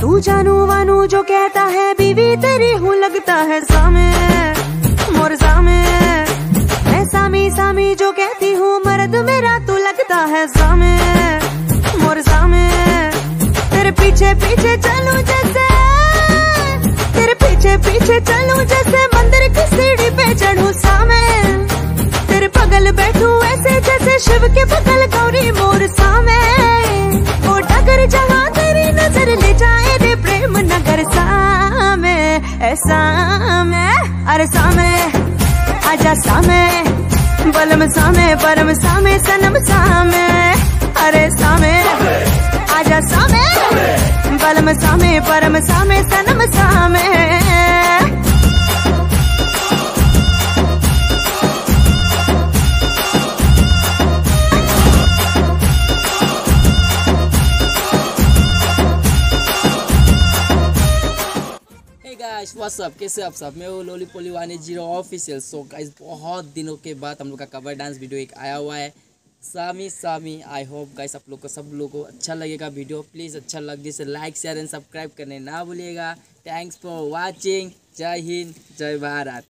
तू जानू वानू जो कहता है बीवी तेरी हूँ लगता है सामे मोर सामे। मैं सामी सामी जो कहती हूँ मर्द मेरा तू लगता है सामे मोर सामे। तेरे पीछे पीछे चलूं जैसे तेरे पीछे पीछे चलूं जैसे मंदिर की सीढ़ी पे चढ़ूं सामे। तेरे बगल बैठूं ऐसे जैसे शिव के बगल गौरी मोर सामे। ओ डगर जहाँ तेरी नजर ले जाए रे प्रेम नगर सामे ऐसा में। अरे सामे आजा सामे बलम सामे परम सामे सनम सामे। अरे सामे आजा सामे बलम सामे परम सामे सनम सामे। गाइस व्हाट्स अप, कैसे आप सब? मैं वो Lolly Polly 180 official. So guys बहुत दिनों के बाद हम लोग का कवर डांस वीडियो एक आया हुआ है सामी सामी। आई होप गाइस आप लोग को सब लोगों को अच्छा लगेगा वीडियो। प्लीज़ अच्छा लगे तो लाइक शेयर एंड सब्सक्राइब करने ना भूलिएगा। Thanks for watching. जय हिंद जय भारत।